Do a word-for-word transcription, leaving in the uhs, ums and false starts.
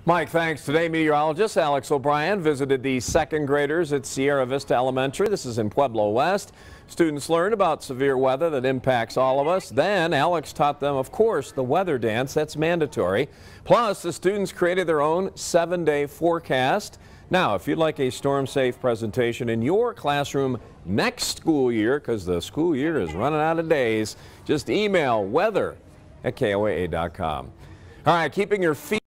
Mike, thanks. Today, meteorologist Alex O'Brien visited the second graders at Sierra Vista Elementary. This is in Pueblo West. Students learned about severe weather that impacts all of us. Then Alex taught them, of course, the weather dance. That's mandatory. Plus, the students created their own seven-day forecast. Now, if you'd like a storm-safe presentation in your classroom next school year, because the school year is running out of days, just email weather at K O A A dot com. All right, keeping your feet